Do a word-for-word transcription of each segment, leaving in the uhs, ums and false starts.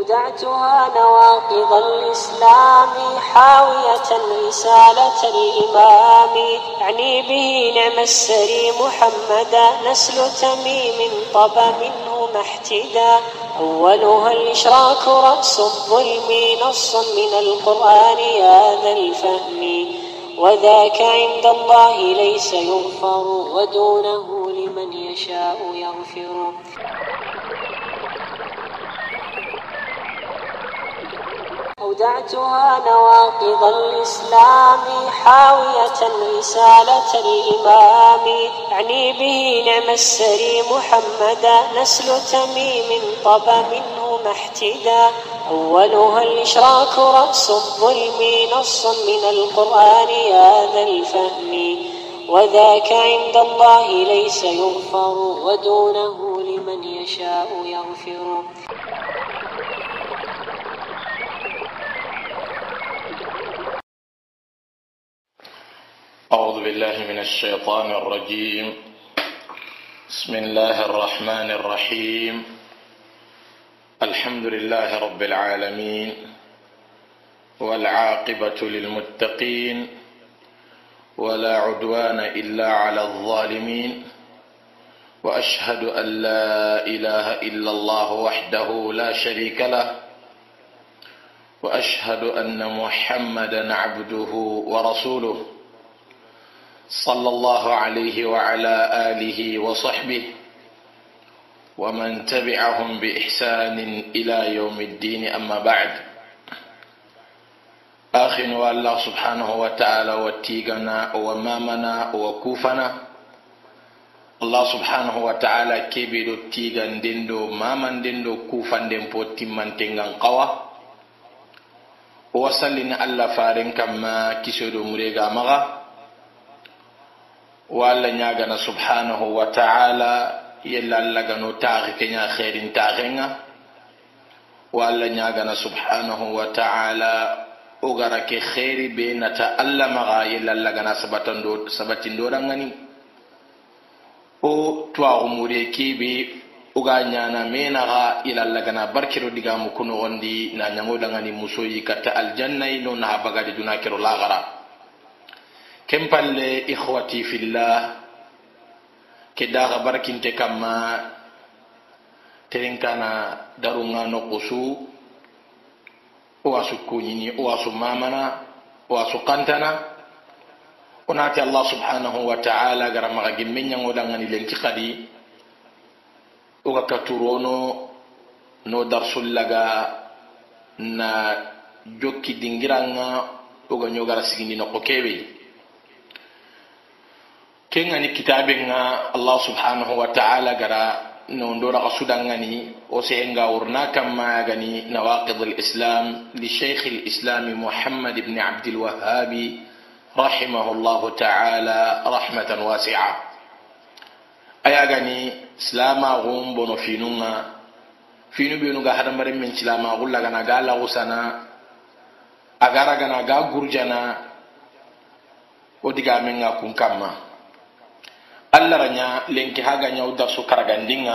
أودعتها نواقض الإسلام حاوية رسالة الإمام، أعني به نعم السري محمدا، نسل تميم طب منه محتدا. أولها الإشراك رأس الظلم، نص من القرآن يا ذا الفهم، وذاك عند الله ليس يغفر، ودونه لمن يشاء يغفر. أودعتها نواقض الإسلام حاوية رسالة الإمام، أعني به نعم السري محمدا، نسل تميم طب منه محتدا. أولها الإشراك رأس الظلم، نص من القرآن يا ذا الفهم، وذاك عند الله ليس يغفر، ودونه لمن يشاء يغفر. أعوذ بالله من الشيطان الرجيم. بسم الله الرحمن الرحيم. الحمد لله رب العالمين، والعاقبة للمتقين، ولا عدوان إلا على الظالمين، وأشهد أن لا إله إلا الله وحده لا شريك له، وأشهد أن محمدا عبده ورسوله، صلى الله عليه وعلى آله وصحبه ومن تبعهم بإحسان إلى يوم الدين. أما بعد، آخن والله سبحانه وتعالى واتيغنا ومامنا وكوفنا. الله سبحانه وتعالى كبير تيغن دندو مامن دندو كوفن دنبو تمن تنغن قوى، وصلنا الله فارن كما كسودو مريغا مغا، walla ñagana subhanahu wa ta'ala yella allagano taxi kenya khairin taxenga, walla ñagana subhanahu wa ta'ala ogara ke khairi be nata alla maga yella allagana sabatando sabatindorangani o twa umure kibe uga ñana menaga ila allagana barkiro digamu kuno ondi na ñangodangani musoyi katta aljanna no na bagadi dunakiro lagara. كم بل إخوتي في الله كدا غبرك انت كما ترنكنا دارونا نقصو واسو كونيني واسو مامنا واسو قنتنا وناتي الله سبحانه وتعالى غرام غجمين ينودانغني لنكي خدي وغكتورونو نو درسو لغا نا جوكي دينغرانا وغنيو غراسيني نقو كيبي kengani kitabinga Allah subhanahu wa ta'ala gara no ndora qasudangani o sehenga urna kama gani nawaqid al-islam li shaykh al-islam Muhammad ibn Abd al-Wahhab rahimahullah ta'ala rahmatan wasi'a. Aya gani islama gum bono finunga finu binu ga hadamare men islama gulla gana gala usana agara gana ga gurjana odiga menga kun kama Allah ranya lenki haganya udar su karagandinga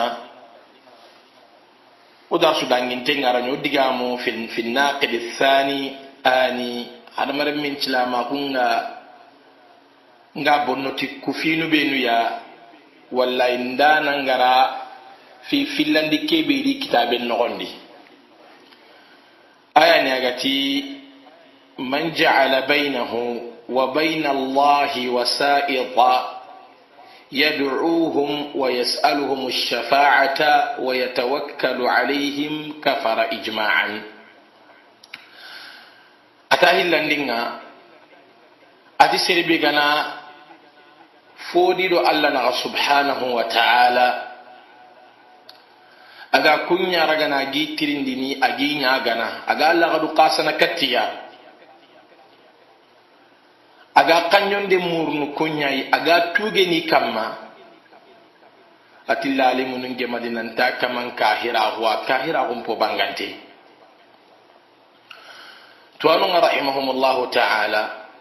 udar su dangintenga ranyo digamu fil fil naqid athani ani hada maram min tilama kunga nga bonnoti kufinu benu ya walla indana ngara fi filandi kebiri kitaben nogondi aya ni agati man ja'ala bainahu wa baina Allahi wasa'ita يدعوهم ويسألهم الشفاعة ويتوكل عليهم كفر إجماعا. أتاهل لندنا أتي سيربي غنا فوديدو الله سبحانه وتعالى أغا كنيا رغنا جي ترندني أجي نياغنا أغا الله غدو قاسنا كتيا aga kanyon de murnu kunyai aga tugeni kamma atilla alimun nge madinanta kaman kahira wa kahira gumpo bangante to anu rahimahumullah ta'ala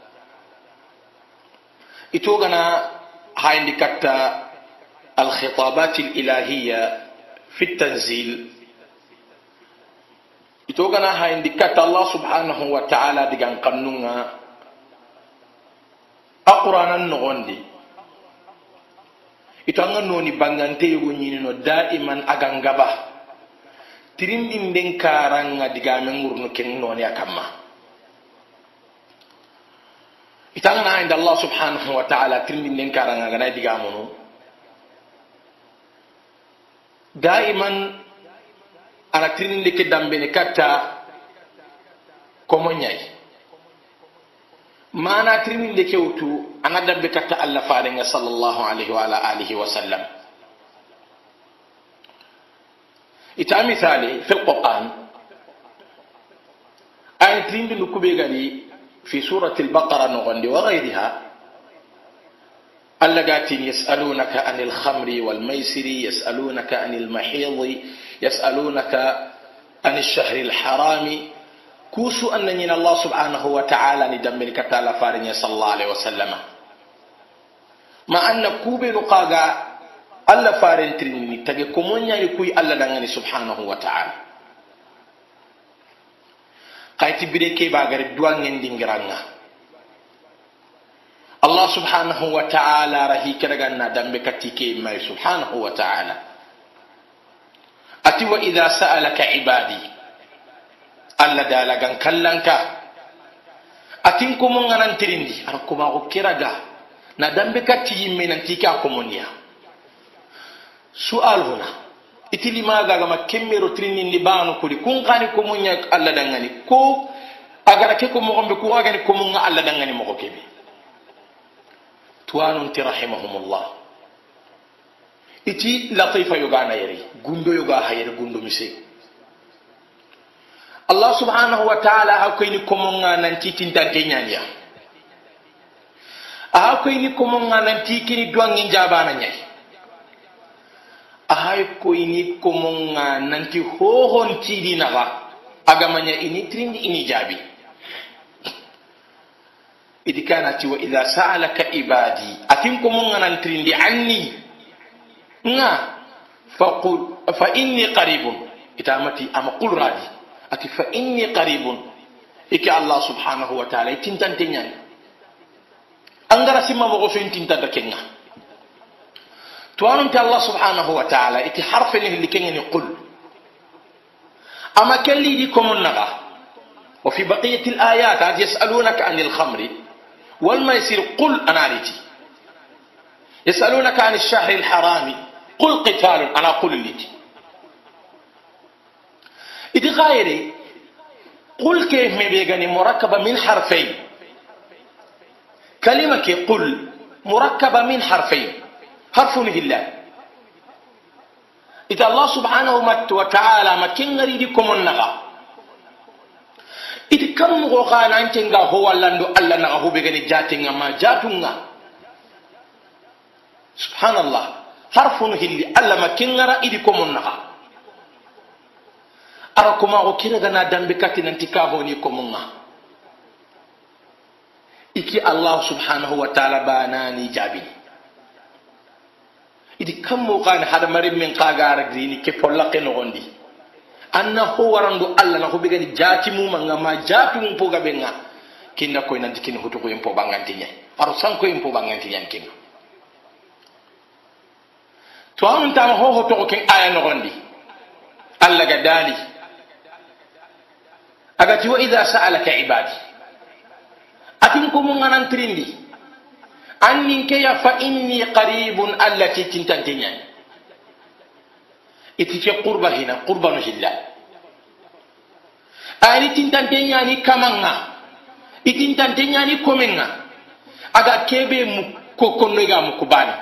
itogana hayndi katta al khitabat al ilahiyya fi at tanzil itogana ha indikata Allah subhanahu wa ta'ala digan kannunga alquranan nogondi itanga noni bangante yugo nyinino daiman agangaba tirindin den karanga digamen ngurno ken noni akamma itanga na inda Allah subhanahu wa ta'ala tirindin den karanga gana digamono daiman ana tirinde ke dambene katta komo nyai mana tirinde ke wutu ana dambe katta Allah farenga sallallahu alaihi wa ala alihi wa sallam ita misali fil Qur'an ay tirinde lu kube gari fi surati al-Baqara nogondi wa ghayriha allagatin yas'alunaka anil khamri wal maisiri yas'alunaka anil mahidi يسألونك عن الشهر الحرام كوسو أنني الله سبحانه وتعالى ندمر كتالا فارني صلى الله عليه وسلم ما أن كوبي نقاقا ألا فارن تريني تجي كمونيا يكوي ألا دعني سبحانه وتعالى قايت بريكي باغر دوان يندنغرانا الله سبحانه وتعالى رهي كرغنا دمبي كتيكي ماي سبحانه وتعالى ati wa idha sa'alaka ibadi alla dalagan kallanka atin ko mon nganan tirindi ar ko ma ko kiraga na dambe katti yimme nan tika ko monia su'al huna itili maga ga makemmero tirindi ni banu ko di kun qani ko monia alla dangani ko agara ke ko mo gombe ko agani ko mon alla dangani mo ko kebe tuwanun tirahimahumullah iti latifa yoga na yari gundo yoga hayere gundo mise Allah subhanahu wa ta'ala akoyni komonga nanti tintante nyanya akoyni komonga nanti kini duangi njabana nyai akoyni komonga nanti hohon tidi naga agamanya ini trindi ini jabi idikana ti wa idha sa'alaka ibadi atin komonga nan trindi anni nga faqul fa inni qaribun itamati ama qul radi ati fa inni qaribun iki Allah subhanahu wa ta'ala tintante nyani angara simma mo so tintanta kenga to anunta Allah subhanahu wa ta'ala iki harfe ni likengeni qul ama kelli di komun naga wa fi baqiyati al-ayat yasalunaka anil khamri wal maisir qul anariti yasalunaka anil shahri al-harami قل قتال أنا قل لك إذا غيري قل كيف مبيغني مركبة من حرفين كلمة كي قل مركبة من حرفين حرف الله إذا الله سبحانه وتعالى ما كن نريدكم النغا إذا كم غانا أنتنغا هو اللندو ألا نغا هو بيغني جاتنغا ما جاتنغا سبحان الله harfun hilli alla ma kengara idi ko munnaha ara ko ma o kiraga na dambe kati nanti ka honi ko munna iki Allah subhanahu wa ta'ala banani jabi idi kammo kan hada mari min qagara grini ke pollake no gondi anna ho warandu alla na ko be gani jati mu manga ma jatu mu poga benga kinda ko nanti kin hutu ko yimpo banganti nyai aro sanko yimpo banganti nyai kinga to an ta ho ho to ken aya no gondi alla gadali agati wa idha sa'alaka ibadi atin ko mun anan trindi annin ke ya fa inni qaribun allati tintantinya iti fi qurba hina qurbanu hillah ani tintantinya ni kamanga itintantinya ni komenga aga kebe mu kokonno ga mu kubani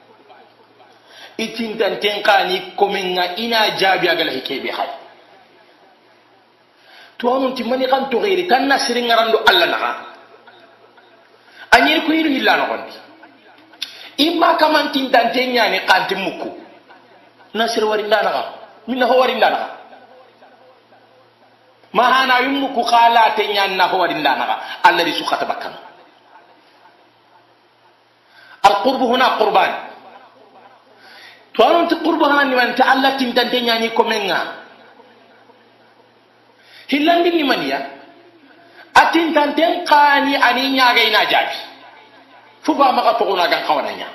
itintan tenkani komenga ina jabi agala hikebe hay to amun timani kan to ghairi tan nasirin ngarando alla naga anyi ko yiru hilla no gondi imma kaman tintan tenya ni kanti muku nasir warinda naga minna ho warinda naga mahana yumku khala tenya na ho warinda naga alla ri sukata bakkan al qurbu huna qurban tuaron ti qurba hanan ni man ta'alla tin tantenya ni komenga hillandi ni maniya atin tanten qani ani nyaaga ina jabi fuba maka to ona gan kawananya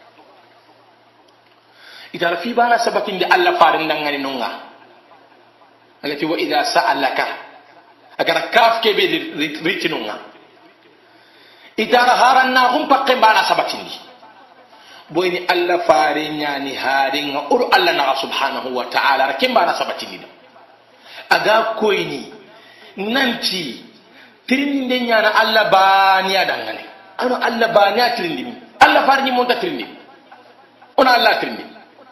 idara fi bana sabatin di alla farin dangani nonga agati wa idha sa'alaka agar kaf ke be ritinunga idara haranna hum pakke bana sabatin di boyni alla farin yani harin ur alla na subhanahu wa ta'ala rakin bana sabatin di aga koyni nanti tirinde nyana alla baniya dangane ano alla baniya tirindi alla farni monta tirindi ona alla tirindi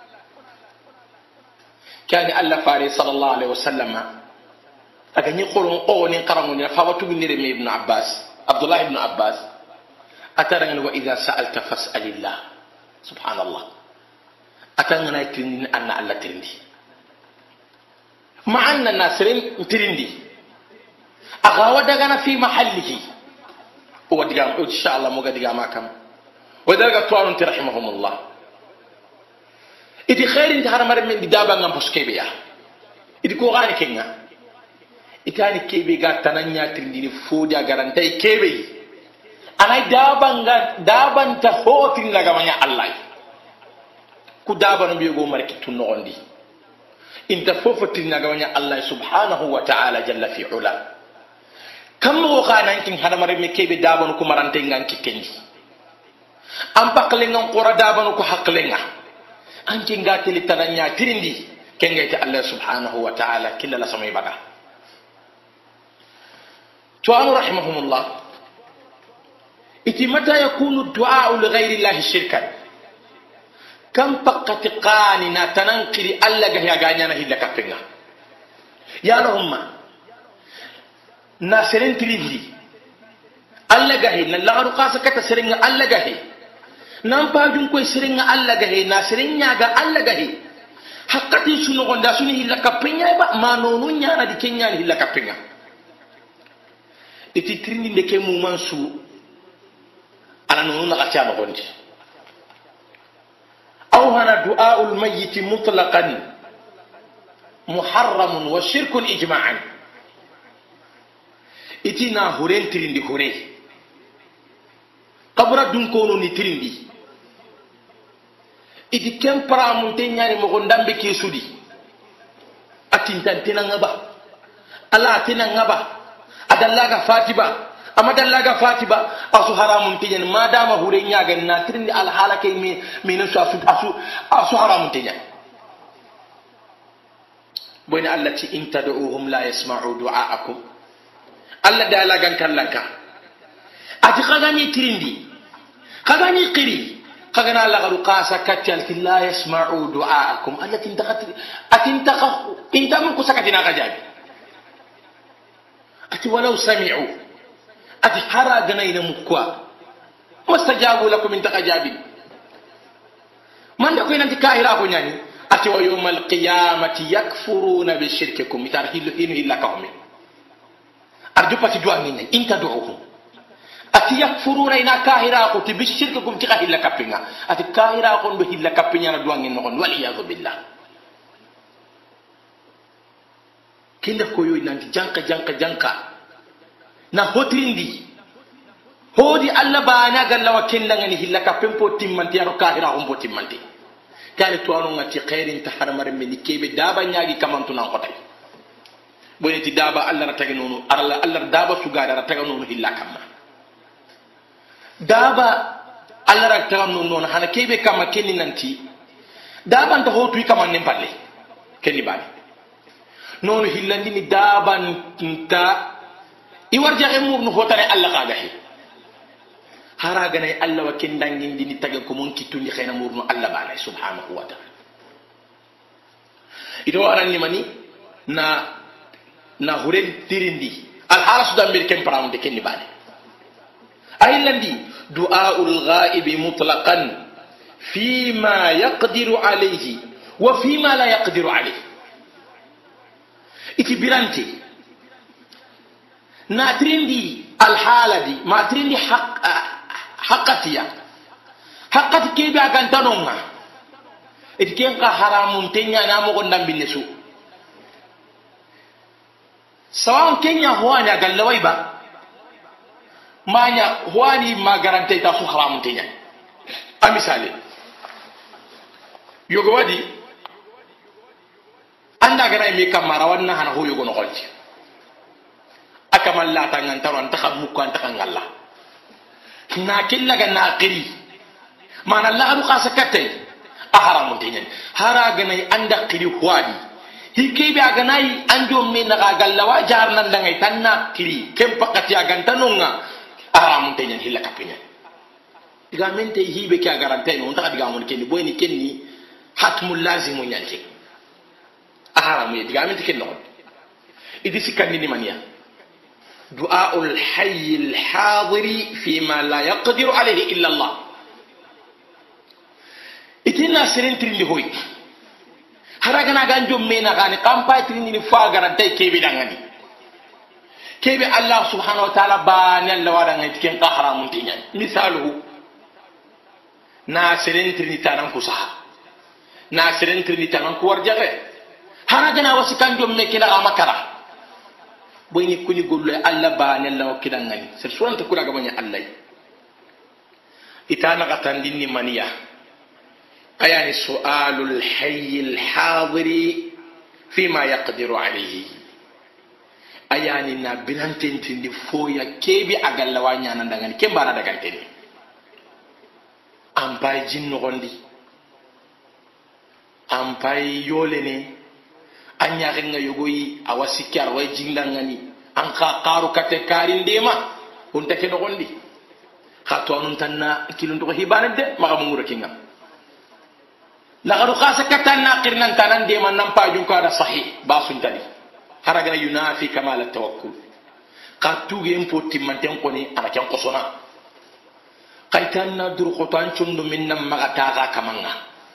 kani alla fari sallallahu alaihi wasallam aga ni qolon qoni qaramu ni fawatu ni re ibn abbas abdullah ibn abbas ataranga wa idha sa'alta fas'alillah subhanallah atanga tirindi anna alla tirindi مع أن الناس ترندي أغاوة دغنا في محله ودغام إن شاء الله موجا دغام كم ودرجة توارن رحمهم الله إذا خير إنت هرمر من دابا عن بسكيبيا إذا كوغاني كينا إذا كان كيبي قات تنانيا ترندي فوديا غرانتي كيبي أنا دابا عن دابا تهوت لغمانيا الله كدابا نبيو مركي تنوندي انت فوفتنا غوانيا الله سبحانه وتعالى جل في علا كم وقانا انت هذا مرة مكيب دابن كو مرانتين غانكي كنجي ام باقلين قرا دابن كو حقلين انت غاتي لتنانيا ترندي كنجي الله سبحانه وتعالى كلا لا سمي بدا توان رحمهم الله اتي متى يكون الدعاء لغير الله شركا كم بقت قاننا تننقل ألا جه يغانينا هلا كفنا يا لهم ناسرين تريدي ألا جه نلا رقاصة كتسرين ألا جه نامبا جنكو سرين ألا جه ناسرين ياغا ألا جه حقتي شنو غندا شنو هلا كفنا با ما نونو نيانا دي كينيا هلا كفنا إتي تريني دكي مومانسو أنا نونو نغاتيا مغندي أو هنا دعاء الميت مطلقا محرم وشرك إجماعا إتنا هورين ترندي هوري قبر دنكونو نترندي إتي كم برامون تنياري مغندام بكي سودي أتنتان تنا نغبا ألا تنا نغبا أدلاغا فاتبا أما دلاغا فاتبا أسو حرام تنين ما دام هوري نياغا ناترين على حالك من أسو أسو أسو حرام تنين بين التي إن تدعوهم لا يسمعوا دعاءكم الله دلاغا كاللكا أتي خغاني تريندي خغاني قري خغانا لغرو قاسا كتيالك لا يسمعوا دعاءكم التي انتخت أتي انتخ انت منكو سكتنا غجابي أتي ولو سمعوا أتي حرا جنين مكوا ما استجابوا لكم من تجابين من يكون أنت كاهرا كنياني أتي ويوم القيامة يكفرون بشرككم مثال هيلو هيلو هيلا كومي أرجو بس دوامين إن تدعوهم أتي يكفرون إن كاهرا كنت بشرككم تكا هيلا كابينا أتي كاهرا كن بهيلا كابينا دوامين نقول والعياذ بالله كنا كويو إن أنت جانكا جانكا جانكا na hotrindi hodi alla bana galla wa kendangani hillaka pempo timmanti yaro kahira humbo timmanti kale to anu ngati khairin taharmar min kebe daba nyaagi kamantu nan kotay boneti daba alla rataga nonu alla alla daba sugada rataga nonu hillaka ma daba alla rataga nonu hana kebe kama kenni nanti daba nta hotu kama nempalle kenni bani nonu hillandi ni daba nta iwarja emur no hotare alla qagahi haraga nay alla wa kendangin dini tagal ko mon kitundi khayna murno alla bala subhanahu wa ta'ala ido aran mani na na huren tirindi al halas dambir kem param de kenni bale aylandi du'aul ghaib mutlaqan fima yaqdiru alayhi wa fima la yaqdiru alayhi itibiranti ناتريندي الحالة دي ما تريندي حق حقتيا حقت كيف أكن تنوما إذا كان حرام تنيا نامو قندام بالنسو sawan kenya huani agallawai ba manya huani ma garante ta su haramun tenya a misali yogo wadi anda gana mi kamara wannan hana ho yogo no holti akamalla tangan taron ta khamu kan ta kangalla na killa ga naqiri mana Allah ru khasakatai a haramun tenya hara gana anda qiri huani hike bi aga nay anjo min na gallawa jar nan dangay tanna kiri kem pakati aga tanonga aram tenyen hilla kapenya diga mente hibe ki garante no ta diga mon kenni boyni kenni hatmul lazim nyalti aram ye diga mente kenno idi sikandi ni mania du'aul hayy al hadiri fi ma la yaqdiru alayhi illa Allah itina sirin trindi hoy haragana ganjo mena gani kampa trini ni fagara tay kebe dangani kebe Allah subhanahu wa ta'ala ba ne Allah wada ngai tiken haramun tinya misalu na seren trini tanan kusa na seren trini tanan ku warjare haragana wasikan jom me kila amakara boyni kuni golle Allah ba ne Allah kidangani ser suranta kula gabanya Allah itana katan dinni maniya أيان سؤال الحي الحاضر فيما يقدر عليه أيان نابلان تنتين فويا كيبي أقل لوانيا نندغاني كم بانا دغان تنين أمباي جن نغندي أمباي يوليني أنيا غنغ يغوي أواسي كار وي جندغاني أنخا قارو كتكارين ديما ونتكي نغندي خاتوانون تنا كيلون تغو هيبان دي مغامورا كينغا لغدو خاصة كتانا قرنا تانا ديما نمباجون كادا صحيح باسون تاني هرغنا ينافي كمال التوكل قاتوغي امپو تيمانتين قوني انا كان قصنا قايتانا درو قطان چندو مننا مغتاغا كمانا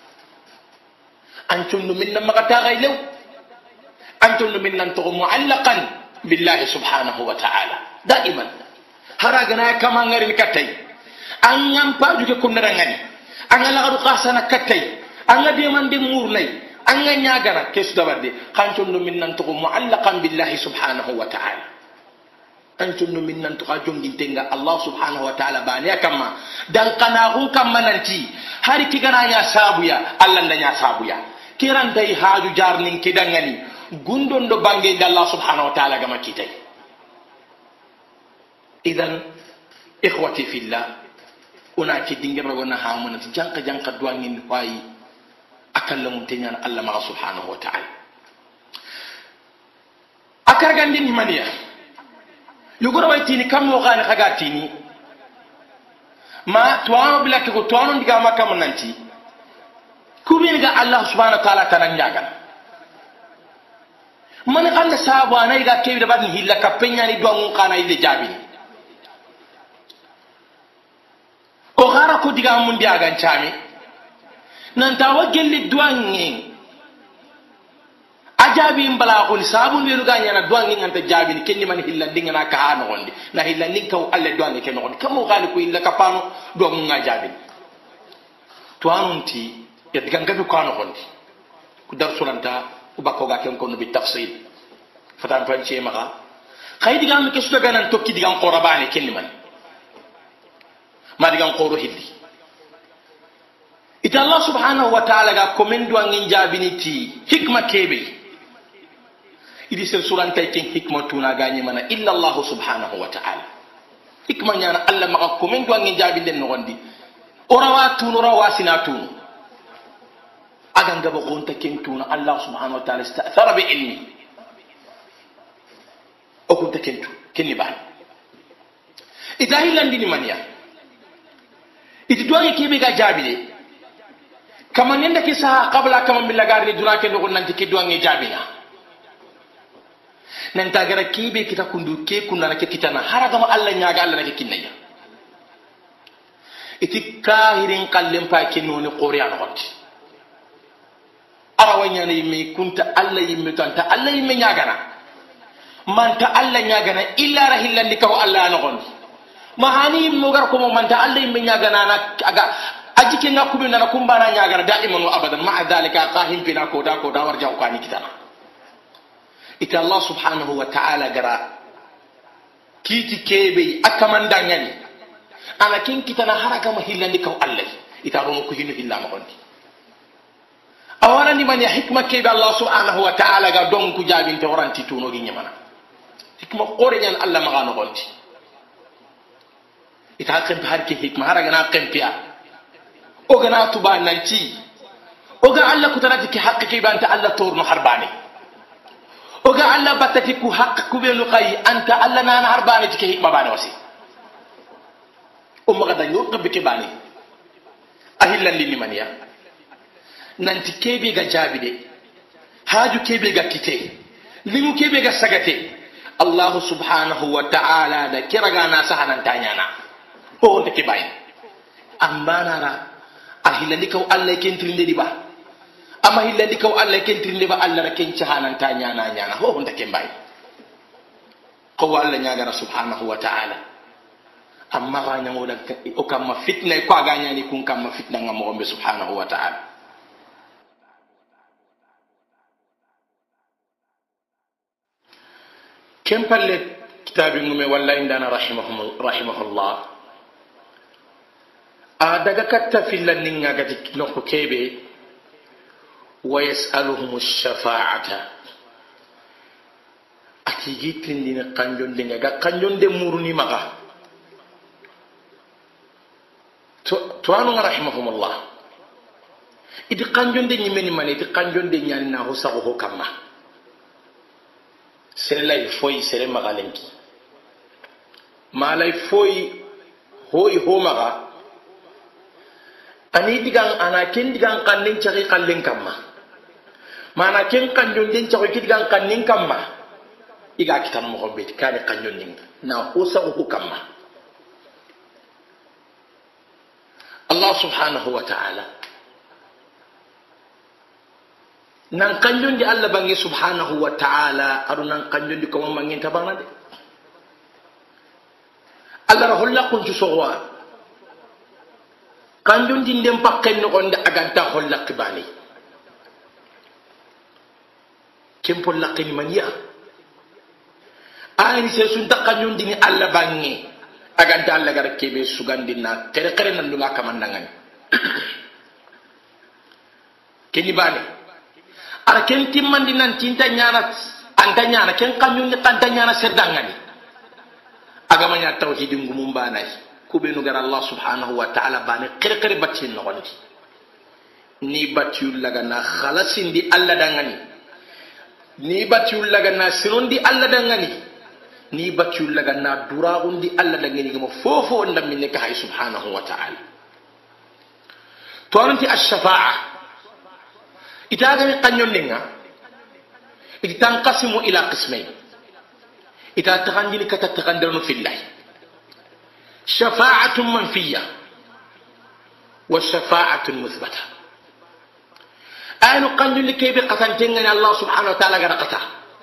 ان چندو مننا مغتاغا يلو ان چندو مننا تغو معلقا بالله سبحانه وتعالى دائما هرغنا كمان غير كتاي ان نمباجو كنا رغاني ان لغدو خاصة كتاي anga de man de murnay anga nyagara kesu dabade kanchon no minnan to muallaqan billahi subhanahu wa ta'ala kanchon no minnan to jongin tenga Allah subhanahu wa ta'ala bani kama dan kana hun kamma nanti hari kigana nya sabuya Allah ndanya sabuya kiran dai haju jarnin kidangani gundon do bange da Allah subhanahu wa ta'ala gama kitai idan ikhwati fillah una ki dingira wona hamuna janka janka duangin wayi akallamu tenyan Allah ma subhanahu wa ta'ala akar gandin maniya yugoro waytini kam mo gani khagatini ma tuano bilake ko tuano diga makam nanti kubin ga Allah subhanahu wa ta'ala tanan nyagan man anda sabu anay ga kewi da badni hilla kapenya ni do kana ide jabi o gara ko diga mun dia gan chami nanta wagelli duangi ajabi mbala ko sabun welu ganya na duangi nganta jabi ni kenni man hilla dinga na ka hano gondi na hilla nin kaw alle duangi ken gondi kamo gali ko illa kapano do mun ngajabi to anunti ya diga ngabe ko hano gondi ku dar sulanta ku bakko ga ken ko no bi tafsil fatan fan ci maka khay diga am ke su daga nan tokki diga ko rabani kenni man ma diga ko ro hilli ita Allah subhanahu wa ta'ala ga komendo ngin jabiniti hikma kebe idi sel suranta ken hikma tuna ganye mana illa Allah subhanahu wa ta'ala hikma nyana Allah maka komendo ngin jabinde no gondi orawa tunu rawa sinatunu agan gaba gonta ken tuna Allah subhanahu wa ta'ala ista'thara bi ilmi o kunta kentu kenni ba ita hilandini mania iti duwange kebe ga jabile kama nenda kisa qabla kama bilagari durake no nanti ke duange jabina nanta gara kibe kita kundu ke kunna ke kitana haraga ma Allah nyaaga Allah nake kinaya iti kahirin kallem pa kinoni qur'an hot arawanya ne mi kunta Allah yimme tanta Allah yimme nyaaga na manta Allah nyaaga na illa rahillan dikaw Allah no gon mahani mo gar ko mo manta Allah yimme nyaaga na aga ajike ngakubi na kumbana nyagara daiman wa abadan ma dalika qahim bina ko da ko da warja ko ni kitana ita Allah subhanahu wa ta'ala gara kiti kebe akamandangani ana kin kitana haraka mahillandi kaw Allah ita rono ko hinu hilla ma gondi awana ni man ya hikma kebe Allah subhanahu wa ta'ala ga don ku jabin te oranti tuno gi nyamana hikma qore nyan Allah ma gano gondi ita kan har ki hikma haraga na qempiya o gana tuba nanci o ga Allah ku tarati ki haqqi banta Allah torno harbani o ga Allah batati ku haqq ku benu qay anta Allah na harbani ki hikma bani wasi o ma gada yo qabbi ki bani ahillan lil maniya nanti kebe ga jabide haju kebe ga kite limu kebe ga sagate Allah subhanahu wa ta'ala da kiraga na sahanan tanyana o wonde ke bayi ambanara ahilandi kaw Allah kentrinde di ba ama hilandi kaw Allah kentrinde ba Allah ra ken cahanan tanyana nyana ho wonde ke bayi ko Allah nyaga subhanahu wa ta'ala amma ga nyango da o kam fitna ko ga nyani kun kam fitna ngam mo subhanahu wa ta'ala كم قال كتاب نمي ولا عندنا رحمه رحمه الله أدعى كتف للنين عقد نخو كيبي ويسألهم الشفاعة أتيجي تندين قنجون دين عقد قنجون دين مورني مغا توانو رحمهم الله إذا قنجون دين يمني ماني إذا قنجون دين يعني نهو سغوه كما serelay foy sere magalenki malay foy hoy homaga ani digang ana ken digang kanning chari kalling kamma mana ken kanjon den chari digang kanning kamma iga kitan mo hobbe kane kanjon ning na hosa ko kamma Allah subhanahu wa ta'ala nan kanjon di Allah bangi subhanahu wa ta'ala aru nan kanjon di ko mangin tabana de Allah rahulla kun suwa kanjon di ndem pakken no gonda aganta holla kibani kempol lakini mania ani se sun ta kanjon di ni Allah bangi aganta Allah gar kebe sugandina kere kere nan dula kamandangan keni bane ara ken timmandi nan tinta nyana anta nyana ken kanyu ni tanta nyana serdangani agama nya tauhidin gumum banay kubenu gar Allah subhanahu wa ta'ala bane kere kere batin no gondi ni batul laga na khalasin di Allah dangani ni batul laga na sirondi Allah dangani ni batul laga na duragun di Allah dangani mo fofo ndam minne ka hay subhanahu wa ta'ala to anti ash-shafa'a إذا كان ينلنا إذا تنقسم إلى قسمين إذا تغني لك تتغندرون في الله شفاعة منفية والشفاعة مثبتة أنا قنجل لك بقتنتين الله سبحانه وتعالى قرقتا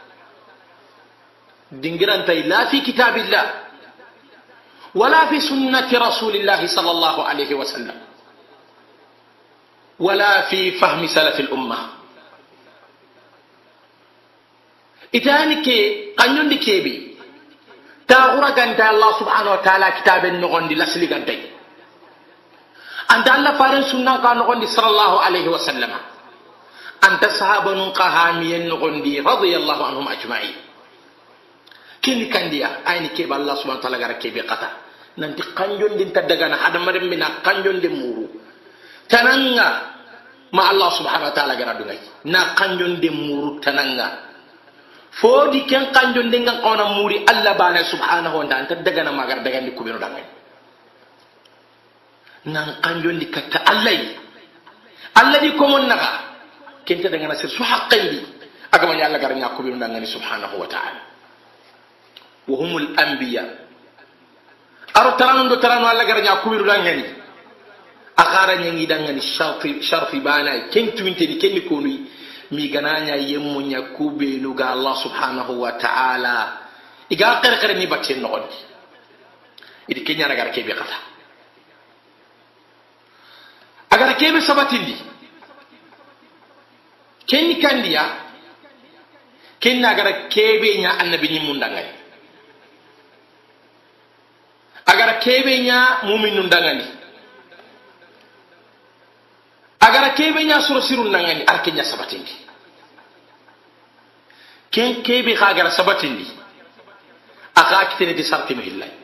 دينجران لا في كتاب الله ولا في سنة رسول الله صلى الله عليه وسلم ولا في فهم سلف الأمة إذن كي قنون دي كيبي تاغورا غانتا الله سبحانه وتعالى كتاب النغن دي لسلي غانتاي أنت الله فارن سنة قانون دي صلى الله عليه وسلم أنت صحابة نقهامي النغن دي رضي الله عنهم أجمعين كيني كان ديا أين كيب الله سبحانه وتعالى غارا كيبي قطع ننتي قنون دي انتدقنا حدا مرم منا قنون دي مورو tananga ma Allah subhanahu wa ta'ala gara dungai na kanjon de muru tananga fodi ken kanjon de ngan ona muri Allah bana subhanahu wa ta'ala daga na magar daga ndi kubino dangai nan kanjon di katta Allah Allah di ko mon naga kenta daga na sir su haqqan di aga man Allah gara nya kubino dangai subhanahu wa ta'ala wa humul anbiya aro taranu do taranu Allah gara nya kubino dangai akara nyangi dangani sharfi sharfi bana ken tuinte di ken ko nuyi mi gananya yemmu nya kube nuga Allah subhanahu wa ta'ala iga kare kare ni batte no gondi idi kenya na gar kebe kata agar kebe sabatindi ken kandiya kenna gara kebe nya annabi ni mundangani agara kebe nya mu'minun dangani agara kebe nya surasirun nangani arkenya sabatindi ken kebe khagara sabatindi aka kitene di sarti mihillai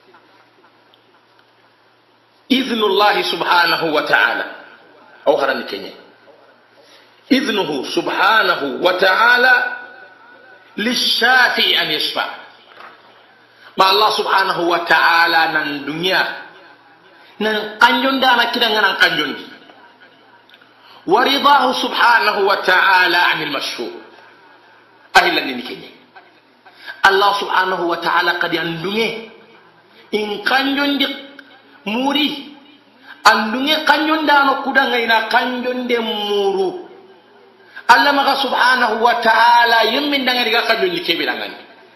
idhnullah subhanahu wa ta'ala aw haran kenya idhnuhu subhanahu wa ta'ala lishafi an yashfa ma Allah subhanahu wa ta'ala nan dunya nan kanjon dana kidanga nan kanjon di ورضاه سبحانه وتعالى عن المشفوع أهلا لنكني الله سبحانه وتعالى قد يندني إن كنجن دي موري أندني كنجن دانو كودا غينا كنجن دي مورو الله مغا سبحانه وتعالى يمن دانغي كنجن دي كبير دانغي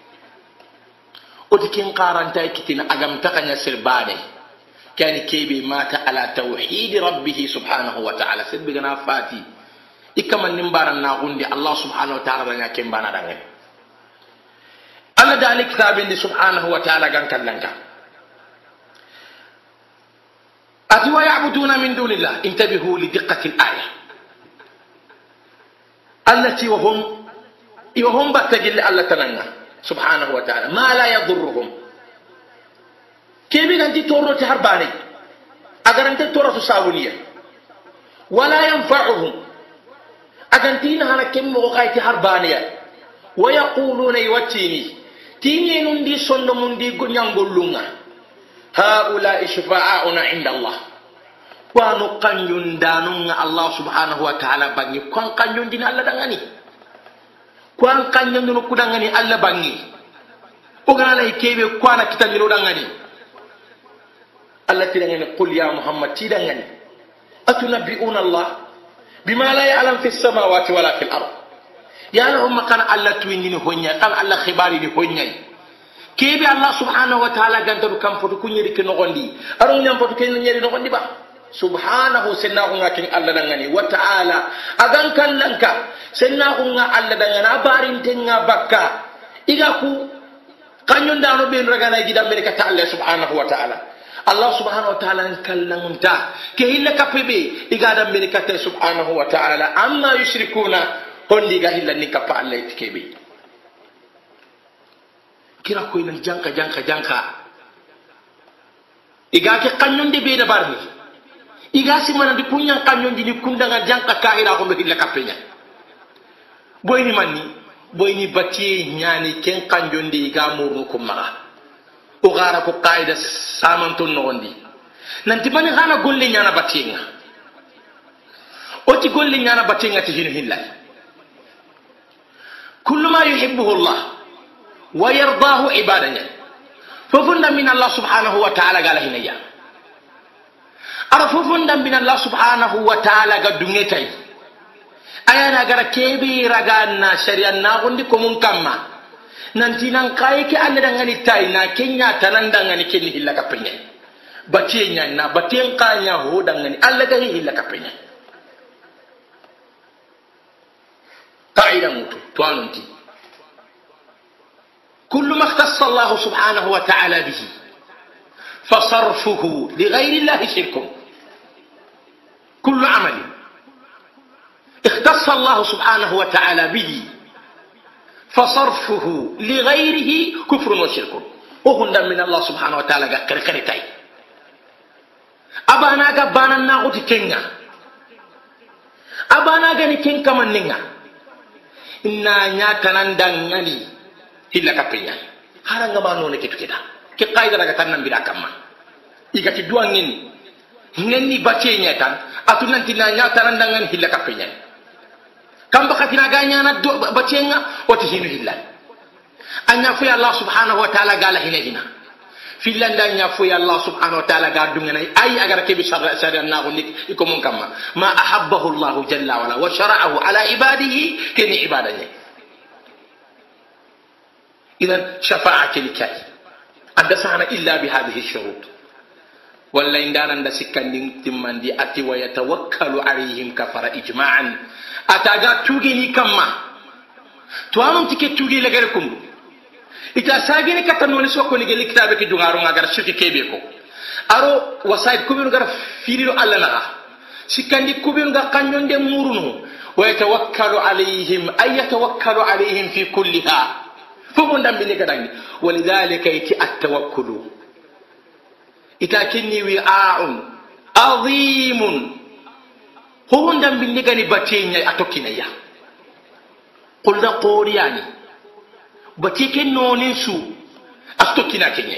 ودكين قارنتا كتنا أغم تقنى سرباني كان كيبي مات على توحيد ربه سبحانه وتعالى سبقنا فاتي إكما نمبارا ناغوندي الله سبحانه وتعالى رنيا كمبانا دانغي الله دالي كتابين سبحانه وتعالى غنكا لنكا أتوا يعبدون من دون الله انتبهوا لدقة الآية التي وهم وهم بتجل الله تنغى سبحانه وتعالى ما لا يضرهم كيبي أنت تورو تهرباني أجر أنت تورو تساونية ولا ينفعهم أجنتين هنا كم وقاية تهربانية ويقولون يوتيني تيني نندي صند مندي غنيان بلونا هؤلاء شفاعاؤنا عند الله وانو قنجون دانون الله سبحانه وتعالى بني كون قنجون دين الله دانغاني كون قنجون دين كودانغاني الله بني وغنا لا كيبي كوانا كتانيرو دانغاني الله تيراني قل يا محمد تيراني أتنبئون الله بما لا يعلم في السماوات ولا في الأرض يا لهم كان الله تويني هونيا كان الله خباري هونيا كيبي الله سبحانه وتعالى غندو كام فتو كونيري كنوغوندي ارون نيام فتو كنيري نوغوندي با سبحانه سناغو غاكين الله دانغاني وتعالى اغان كان لنكا سناغو غا الله دانغانا بارين تنغا بكا إيغاكو كانيون دانو بين رغانا جيدا ملكا تعالى سبحانه وتعالى الله سبحانه وتعالى كلمنتا كهيلا كبيبي إيغادا ملكا سبحانه وتعالى أما يشركون هندي غاهلا نكفا الله يتكيبي kira ko ina janka janka janka iga ke kanyon de be da barni iga si mana di punyan kanyon di kundanga janka kaira ko be hilla kapenya boy ni manni boy ni batti nyani ken kanyon de iga murnu ko maga o gara ko qaida samanton no wondi nanti bani hana golle nyana battinga o ti golle nyana battinga ti hinu hilla kullu ma yuhibbuhu Allah ويرضاه عبادنا ففند من الله سبحانه وتعالى قال هنا أرففند من الله سبحانه وتعالى قد دنيتي أيانا قال كبير قالنا شريعنا عندكم كما ننتي ننقايك أن دنغني تاينا كنيا تنندغني كني هلا كبني باتينا نا باتين قانيا هو دنغني الله كهي هلا كبني قاعدة موتو توانونتي كل ما اختص الله سبحانه وتعالى به فصرفه لغير الله شرك كل عمل اختص الله سبحانه وتعالى به فصرفه لغيره كفر وشرك وهن من الله سبحانه وتعالى كركرتاي أبانا قبانا ناغوتي كنغا أبانا غني كن كمان نغا إنا نياتنا ندنغني hilla kapenya haranga bano ne kitu kida ke qaida daga tannan bida kamma igati duangin ngenni bace nyatan atunan tinanya tarandangan hilla kapenya kamba katina ganya na bace nga oti hinu hilla anya fi Allah subhanahu wa ta'ala gala hinajina filanda nya fi Allah subhanahu wa ta'ala ga dungana ay agar ke bi sharra sharra na gonik iko mun kamma ma ahabbahu Allah jalla wala wa shara'ahu ala ibadihi kini ibadanya إذن شفاعة الكاي أدسانا إلا بهذه الشروط ولا إن دارن دسكان تمان دي أتي ويتوكل عليهم كفر إجماعا أتاغا توغيني كما to anon tike tugi la gare kundu ita sagini katano ni sokko ni geli kitabe ki dungaro ngagar shirki kebe ko aro wasaid kubinu gar firiro alla na sikandi kubinu ga kanjonde murunu wa yatawakkalu alaihim ay yatawakkalu alaihim fi kulliha fumu ndambi ni kadangi walidhalika yati at-tawakkulu ita kinni wi'a'un azimun humu ndambi ni gani batenya atokina ya qul da quriyani batike nonin su astokina kenya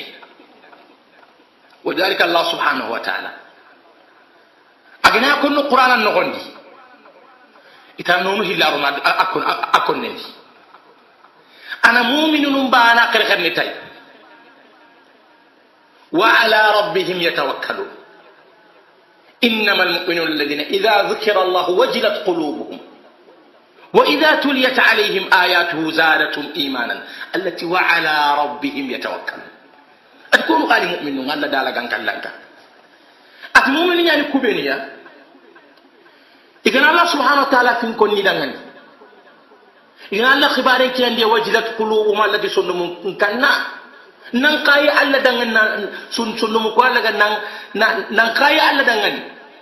وذلك الله سبحانه وتعالى أجنها كن القرآن النغندي إتانونه إلا رنا أكون أكون نندي أنا مؤمن نبانا كرخر نتاي وعلى ربهم يتوكلون إنما المؤمنون الذين إذا ذكر الله وجلت قلوبهم وإذا تليت عليهم آياته زادتهم إيمانا التي وعلى ربهم يتوكلون أتكون قال مؤمنون الله دالا كان كلانك أتمؤمن يعني كوبينيا إذن الله سبحانه وتعالى في كل ندان إذن الله خبارك عندي وجلت قلوبهم التي سنهم كنا ننقاي الله دعنا سن سنهم قال لك نن ننقاي الله دعنا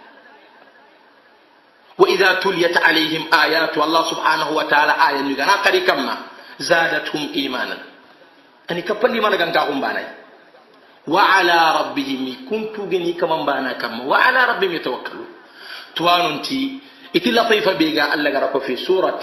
وإذا تليت عليهم آيات والله سبحانه وتعالى آية نجنا كريكما زادتهم إيمانا أني كبر لي ما نجنا كهم باناي وعلى ربهم كنت جني كمان بانا كم وعلى ربهم يتوكلون توانتي إتي لطيفة بيجا الله جرك في سورة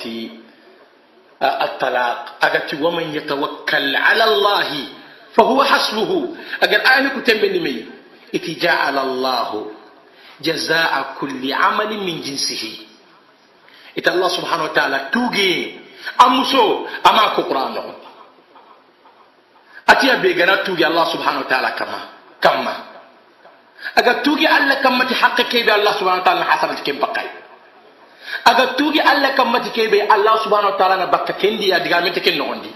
الطلاق أجت ومن يتوكل على الله فهو حسبه أجر آية كتب مي إتي جعل الله جزاء كل عمل من جنسه إتي الله سبحانه وتعالى توجي أمسو أما كقرآن لهم أتيا بيجانا توجي الله سبحانه وتعالى كما كما أجا توجي الله كما تحقق كيبي الله سبحانه وتعالى حسن كيم بقاي أجا توجي الله كما تكيبي الله سبحانه وتعالى نبكى كندي أدعامي تكين نوندي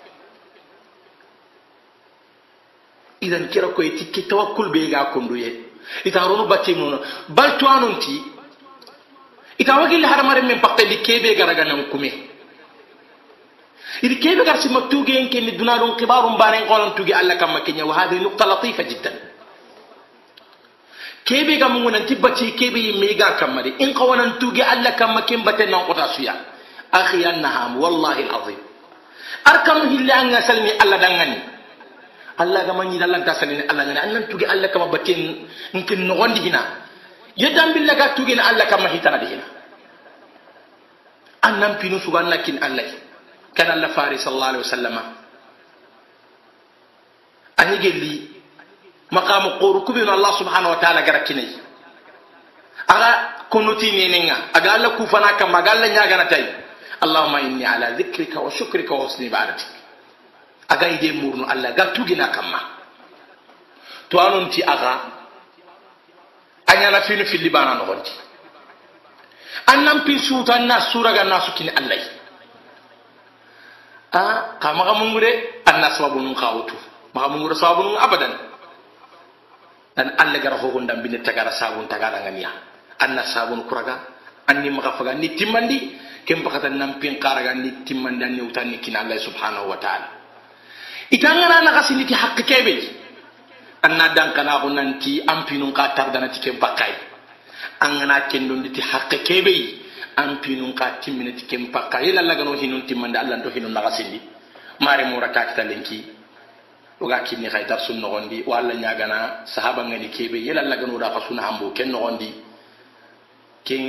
إذا كيرا كوي تكي توكل بيجا كندويه إذا رونو باتيمونا بل توانونتي إذا وجي لهرمار من بقى لكيبي غرغنا نكمي إذا كيف قال سمع توجي إنك ندنا لون كبار بارين قالن توجي الله كم كنيا وهذه نقطة لطيفة جدا كيف قام من أنت بتشي كيف يميجا كم دي إن قوانا توجي الله كم كم بتنا قطاسيا أخي النهام والله العظيم أركم هلا أن يسلني الله دعني الله كم يجي الله تسلني الله دعني أن توجي الله كم بتين يمكن نغندي هنا يدام بالله قال توجي الله كم هيتنا دي هنا أنم بينو سبحان لكن الله كان الله فارس صلى الله عليه وسلم أن يجي لي مقام قورك بين الله سبحانه وتعالى جركني أغا كنوتيني نينا أغا الله كوفنا كما أغا الله نياغنا تاي اللهم إني على ذكرك وشكرك وحسن عبادتك أغا يدي مورن الله أغا توجينا كما توانون تي أغا أنيانا فينو في اللبانا نغنتي أنام بيسوتا الناس سورة الناس كيني الله ah kama kamungure anna sababun khawtu makamungure sababun abadan dan alle gara ho gondam bin tagara sabun tagara ngania anna sabun kuraga anni makafaga ni timmandi kem pakatan nampin karaga ni timmandi anni utani kin Allah subhanahu wa ta'ala itangana na kasini ti hakke kebe anna dan kana ko nanti ampinun ka tardana ti kem bakay angana kendon ti hakke kebe ampinun ka timminati kem pakka yela lagano hinun timmande Allah do hinun nagasindi mare muraka kita lenki oga kinni khaytar sun nogondi walla nyagana sahaba ngani kebe yela lagano da fasuna hambo ken nogondi kin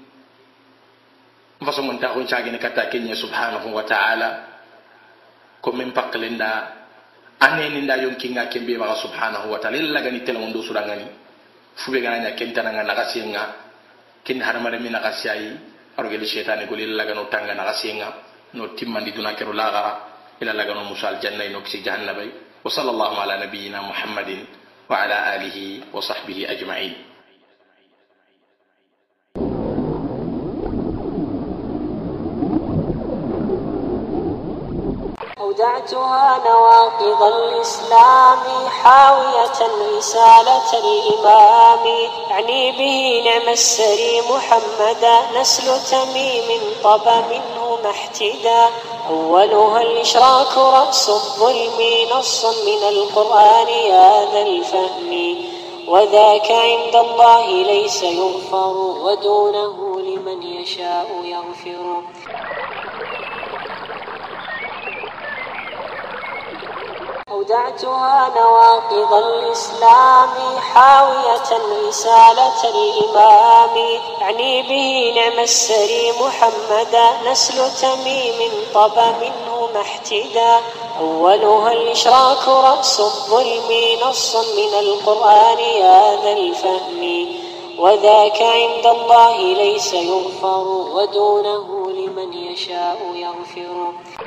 faso mon ta ko chagene kata kenya subhanahu wa ta'ala ko men paklenda aneni nda yonki nga kembe ma subhanahu wa ta'ala yela lagani telon do surangani fube gana kentana nga nagasinga kin harmare mina gasiyai arugeli shaytan ko lilla gano tanga na gasenga no timmandi duna kero lagara ila lagano musal janna no kisi jahannabay wa sallallahu ala nabiyyina muhammadin wa ala alihi wa sahbihi ajma'in أو أودعتها نواقض الإسلام حاوية رسالة الإمام أعني به نعم السري محمدا نسل تميم طب منه محتدا أولها الإشراك رأس الظلم نص من القرآن يا ذا الفهم وذاك عند الله ليس يغفر ودونه لمن يشاء يغفر. أودعتها نواقض الإسلام حاوية رسالة الإمام أعني به نعم السري محمدا نسل تميم طب منه محتدا أولها الإشراك رأس الظلم نص من القرآن يا ذا الفهم وذاك عند الله ليس يغفر ودونه لمن يشاء يغفر.